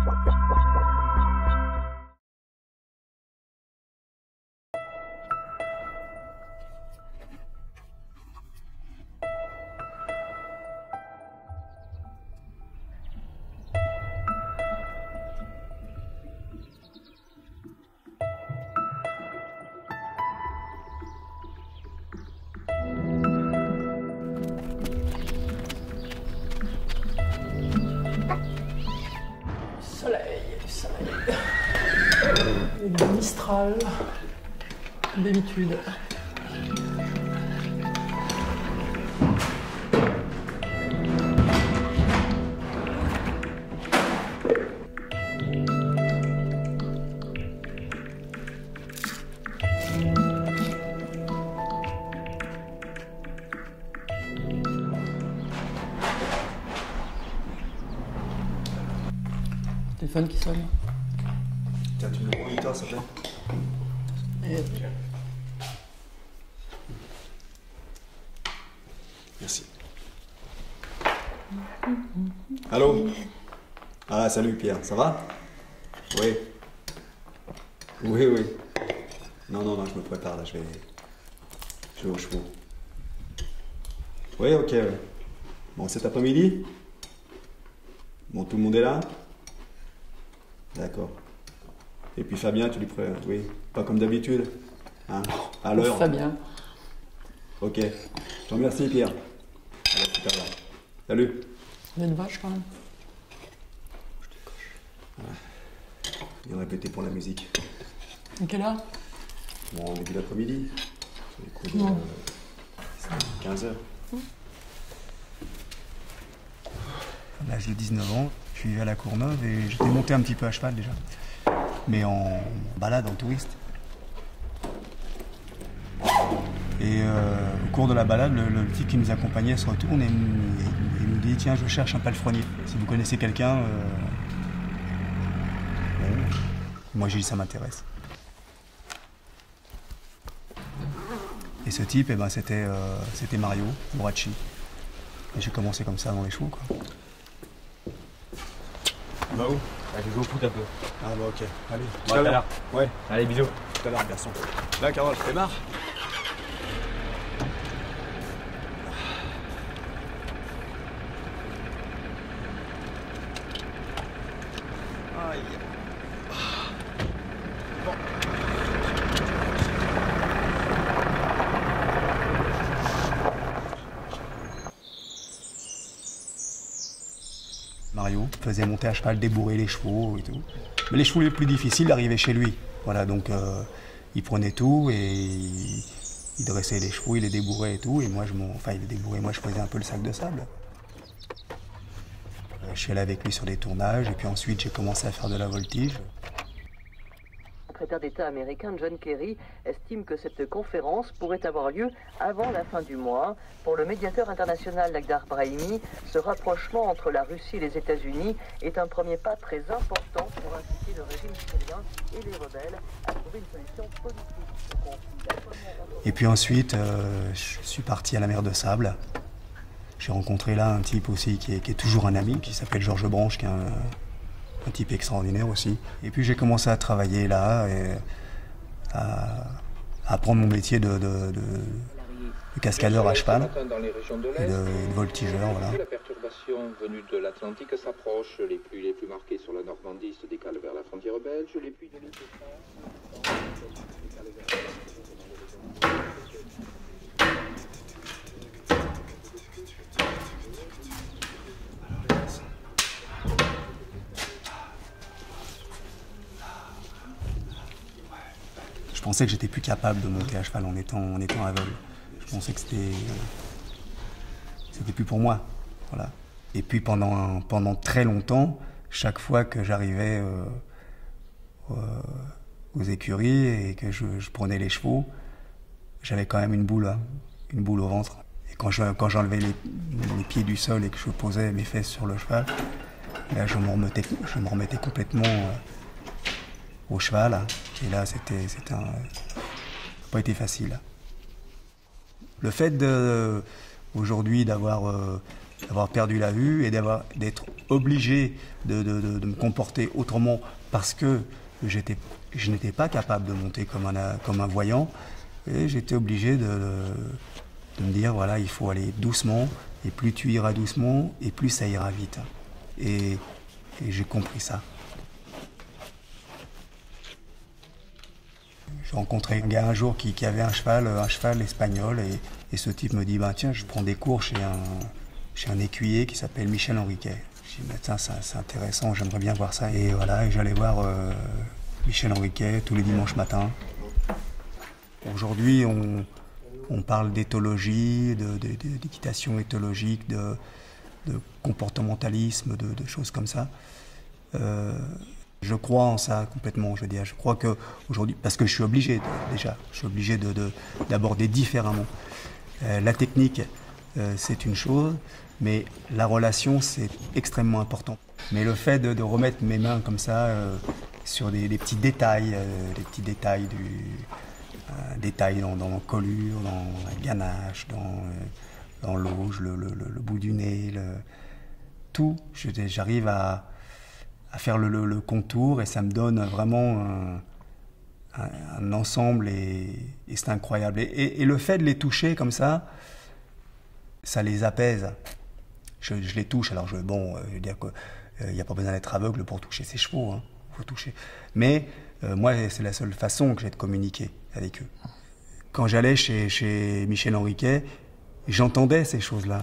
Du Mistral, d'habitude. Téléphone qui sonne. Tiens, tu me le moniteur, s'il te plaît. Merci. Allô? Ah, salut Pierre, ça va? Oui. Oui, oui. Non, je me prépare là, je vais aux chevaux. Oui, ok, ouais. Bon, cet après-midi? Bon, tout le monde est là? D'accord. Et puis Fabien, tu lui prends, oui, pas comme d'habitude, hein, à l'heure. Fabien. Ok. Je te remercie Pierre. Alors, tout à l'heure. Salut. Il y a une vache quand même. Je décoche. Voilà. Bien répété pour la musique. À quelle heure? Bon, au début d'après-midi. Sur les coups de 15h. À l'âge de 19 ans, je suis à la Courneuve et j'étais monté un petit peu à cheval déjà. Mais en balade, en touriste. Et au cours de la balade, le type qui nous accompagnait se retourne et il nous dit « Tiens, je cherche un palefrenier. Si vous connaissez quelqu'un, bon. » Moi j'ai dit « Ça m'intéresse. » Et ce type, eh ben, c'était Mario Boracci. Et j'ai commencé comme ça dans les chevaux, quoi. Bah où? Je vais jouer au foot un peu. Ah bah ok. Allez, Tout à l'heure. Ouais, Allez, bisous. tout à l'heure, garçon. Là, Carole, démarre. Aïe. Bon. Mario faisait monter à cheval, débourrer les chevaux et tout. Mais les chevaux les plus difficiles arrivaient chez lui. Voilà, donc il prenait tout et il dressait les chevaux, il les débourrait et tout. Et moi, il les débourrait, moi je faisais un peu le sac de sable. Je suis allé avec lui sur des tournages et puis ensuite j'ai commencé à faire de la voltige. Le secrétaire d'État américain John Kerry estime que cette conférence pourrait avoir lieu avant la fin du mois. Pour le médiateur international Lakhdar Brahimi, ce rapprochement entre la Russie et les États-Unis est un premier pas très important pour inciter le régime syrien et les rebelles à trouver une solution politique au conflit. Et puis ensuite, je suis parti à la mer de Sable. J'ai rencontré là un type aussi qui est toujours un ami, qui s'appelle Georges Branche, qui est un type extraordinaire aussi. Et puis j'ai commencé à travailler là, et à apprendre mon métier de cascadeur à cheval et de voltigeur. Voilà. La perturbation venue de l'Atlantique s'approche, les pluies les plus marquées sur la Normandie se décalent vers la frontière belge, les pluies de l'île de France. Je pensais que j'étais plus capable de monter à cheval en étant aveugle. Je pensais que c'était plus pour moi. Voilà. Et puis pendant très longtemps, chaque fois que j'arrivais aux écuries et que je prenais les chevaux, j'avais quand même une boule au ventre. Et quand j'enlevais les pieds du sol et que je posais mes fesses sur le cheval, là je me remettais complètement au cheval. Et là, c'était pas été facile. Le fait aujourd'hui d'avoir d'avoir perdu la vue et d'être obligé de me comporter autrement parce que je n'étais pas capable de monter comme un voyant. Et j'étais obligé de me dire, voilà, il faut aller doucement, et plus tu iras doucement, et plus ça ira vite. Et j'ai compris ça. J'ai rencontré un gars un jour qui avait un cheval espagnol, et ce type me dit, bah, tiens, je prends des cours chez un écuyer qui s'appelle Michel Henriquet. Je dis, bah, tiens, c'est intéressant, j'aimerais bien voir ça. Et voilà, et j'allais voir Michel Henriquet tous les dimanches matins. Aujourd'hui, on parle d'éthologie, d'équitation éthologique, de comportementalisme, de choses comme ça. Je crois en ça complètement, je veux dire. Je crois qu'aujourd'hui, parce que je suis obligé d'aborder différemment. La technique, c'est une chose, mais la relation, c'est extrêmement important. Mais le fait de remettre mes mains comme ça sur des petits détails, détails dans l'encolure, dans la ganache, dans l'auge, le bout du nez, tout. J'arrive à faire le contour et ça me donne vraiment un ensemble et c'est incroyable. Et le fait de les toucher comme ça les apaise. Je les touche, alors je veux dire qu'il n'y a pas besoin d'être aveugle pour toucher ces chevaux, hein. Faut toucher. Mais moi, c'est la seule façon que j'ai de communiquer avec eux. Quand j'allais chez Michel Henriquet, j'entendais ces choses-là.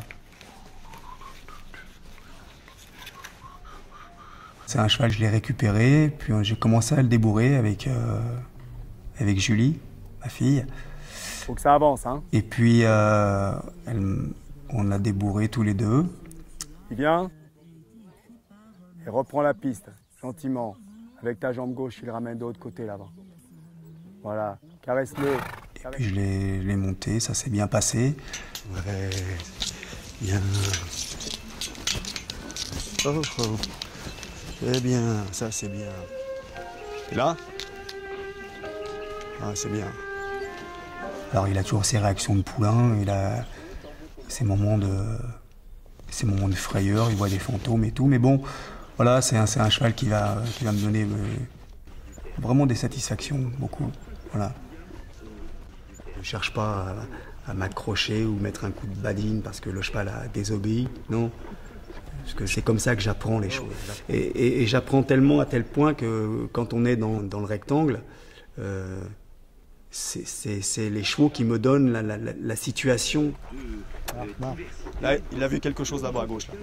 C'est un cheval, je l'ai récupéré, puis j'ai commencé à le débourrer avec Julie, ma fille. Faut que ça avance, hein. Et puis, on l'a débourré tous les deux. Il vient et reprend la piste, gentiment. Avec ta jambe gauche, il le ramène de l'autre côté, là-bas. Voilà, caresse-le. Et puis je l'ai monté, ça s'est bien passé. Ouais, bien. Oh, oh. C'est bien, ça c'est bien. Et là? Ah, c'est bien. Alors il a toujours ses réactions de poulain, il a ses moments de frayeur, il voit des fantômes et tout, mais bon, voilà, c'est un cheval qui va me donner vraiment des satisfactions, beaucoup. Voilà. Je ne cherche pas à m'accrocher ou mettre un coup de badine parce que le cheval a désobéi, non. Parce que c'est comme ça que j'apprends les choses. Et j'apprends tellement à tel point que quand on est dans le rectangle, c'est les chevaux qui me donnent la situation. Là, il a vu quelque chose là-bas à gauche. Là.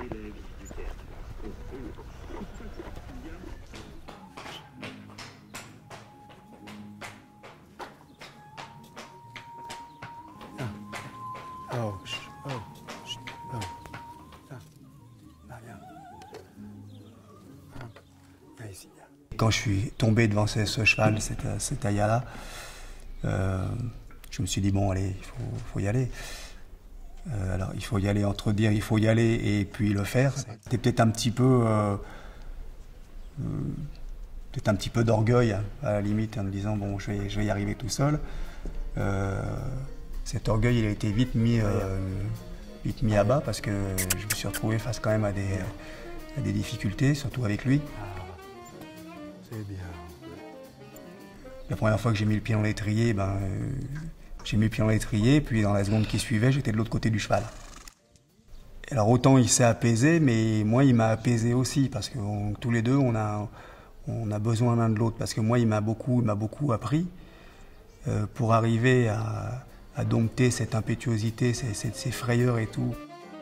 Quand je suis tombé devant ce cheval, cet Ayala, je me suis dit, bon, allez, il faut y aller. Alors, il faut y aller entre dire il faut y aller et puis le faire. C'était peut-être un petit peu d'orgueil, à la limite, en me disant, bon, je vais y arriver tout seul. Cet orgueil, il a été vite mis à bas parce que je me suis retrouvé face quand même à des difficultés, surtout avec lui. C'est bien. La première fois que j'ai mis le pied dans l'étrier, j'ai mis le pied dans l'étrier, puis dans la seconde qui suivait, j'étais de l'autre côté du cheval. Alors autant il s'est apaisé, mais moi il m'a apaisé aussi, parce que tous les deux on a besoin l'un de l'autre, parce que moi il m'a beaucoup appris pour arriver à dompter cette impétuosité, ces frayeurs et tout.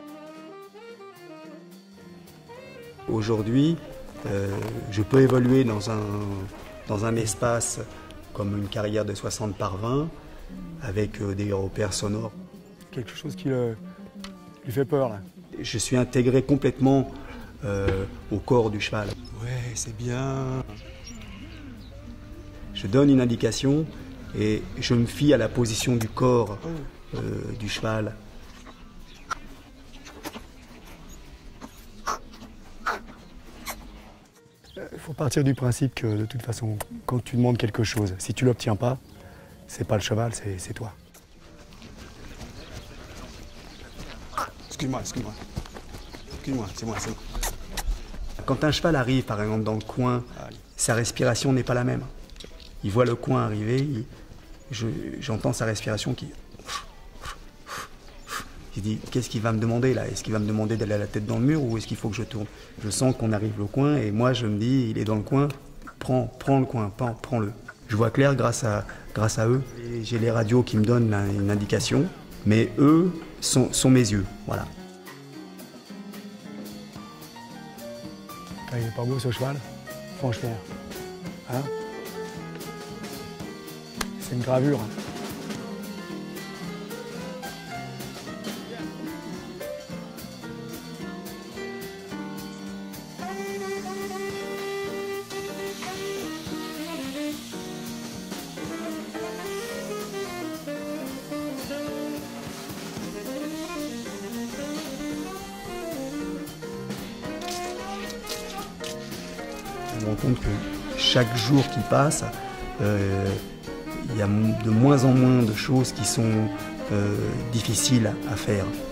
Aujourd'hui, je peux évoluer dans un espace comme une carrière de 60 par 20, avec des repères sonores. Quelque chose qui lui fait peur, là. Je suis intégré complètement au corps du cheval. Ouais, c'est bien. Je donne une indication et je me fie à la position du corps du cheval. Il faut partir du principe que, de toute façon, quand tu demandes quelque chose, si tu ne l'obtiens pas, c'est pas le cheval, c'est toi. Excuse-moi. excuse-moi, c'est moi. Quand un cheval arrive, par exemple, dans le coin, sa respiration n'est pas la même. Il voit le coin arriver, j'entends sa respiration qui... Je dis, qu'est-ce qu'il va me demander là? Est-ce qu'il va me demander d'aller à la tête dans le mur ou est-ce qu'il faut que je tourne? Je sens qu'on arrive au coin et moi je me dis, il est dans le coin, prends le coin, prends-le. Je vois clair grâce à eux. Et j'ai les radios qui me donnent une indication, mais eux sont mes yeux, voilà. Il est pas beau ce cheval, franchement. Hein? C'est une gravure. Je me rends compte que chaque jour qui passe, il y a de moins en moins de choses qui sont difficiles à faire.